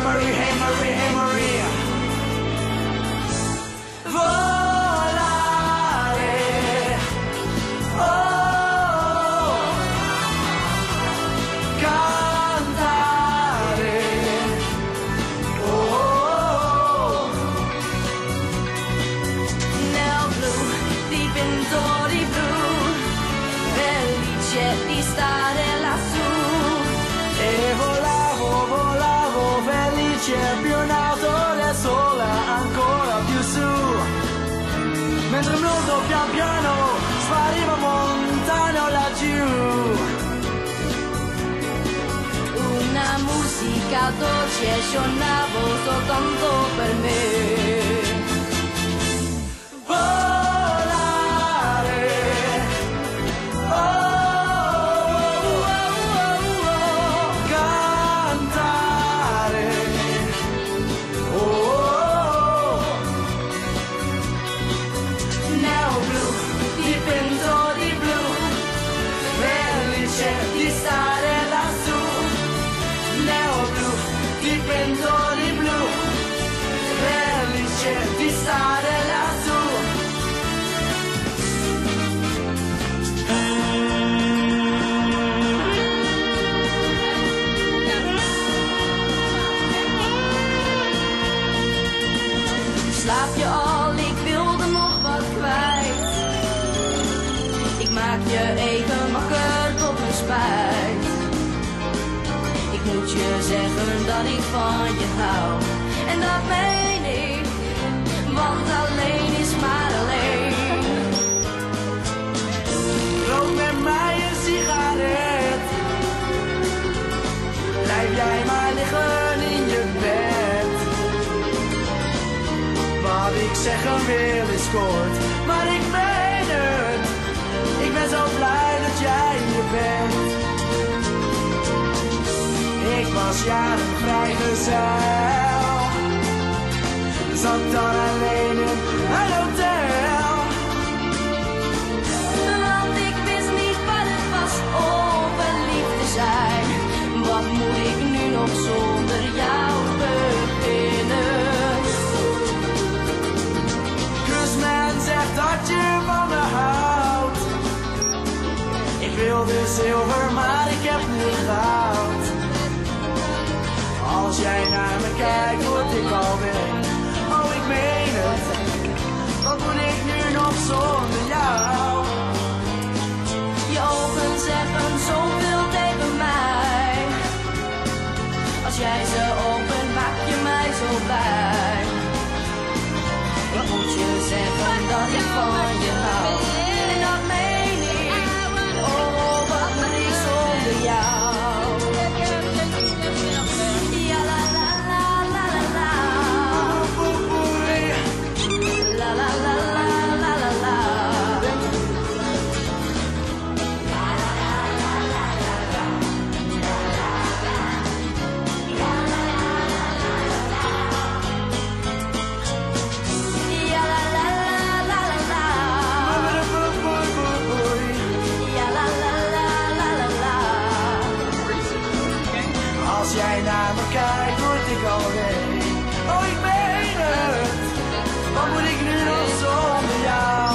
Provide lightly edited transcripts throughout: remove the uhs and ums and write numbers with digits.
Marie, hey Marie, hey Marie. Volare, oh, cantare, oh. Nel blu, dipinto di blu, felice di stare lassù. E volavo, volavo, felice, più in alto del sole, ancora più su. Mentre il mondo pian piano spariva lontano laggiù. Una musica dolce suonavo soltanto per me. Volare, oh, cantare, oh. Nel blu, dipinto di blu, Felice di stare lassù. nel blu, Dipinto di blu, felice di stare lassù. slaap je al, ik wilde nog wat kwijt. Ik maak je even wakker tot mijn spijt. Ik moet je zeggen dat ik van je hou. En dat meen ik, want alleen is maar alleen. Rook met mij een sigaret. Blijf jij maar liggen in je bed. Wat ik zeggen wil is kort, maar ik meen het. Ik ben zo blij dat jij hier bent. Ik was jaren vrijgezel, zat dan alleen in een hotel. Want ik wist niet wat het was om verliefd te zijn. Wat moet ik nu nog zonder jou beginnen? Dus men zegt dat je van me houdt. Ik wilde zilver, maar ik heb nu goud. Als jij naar me kijkt, word ik alweer. Oh, ik meen het. Wat moet ik nu nog zonder jou? Je ogen zeggen zoveel tegen mij. Als jij ze opent, maak je mij zo blij. Ik moet je zeggen dat ik van je hou. En dat meen ik. Oh, wat moet ik zonder jou? Ja, la la la la la la. La la la la la la la. Ja, la la la la la la. Ja, la la la la la la. Als jij naar me kijkt, word ik alweer. Oh, ik meen het. Wat moet ik nu nog zonder jou?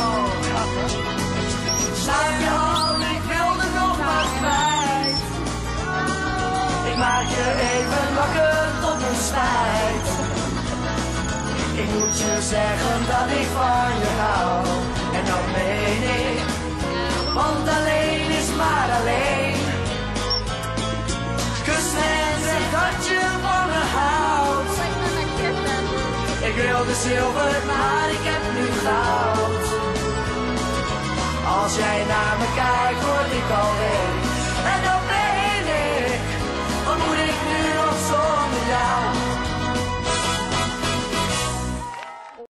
Slaap je al, ik wilde nog wat kwijt. Ik maak je even wakker tot mijn spijt. Ik moet je zeggen dat ik van je hou. En dat meen ik, want alleen is maar alleen. Kus me en zeg dat je van me houdt. Ik wilde zilver, maar ik heb nu goud. Als jij naar me kijkt, word ik alweer.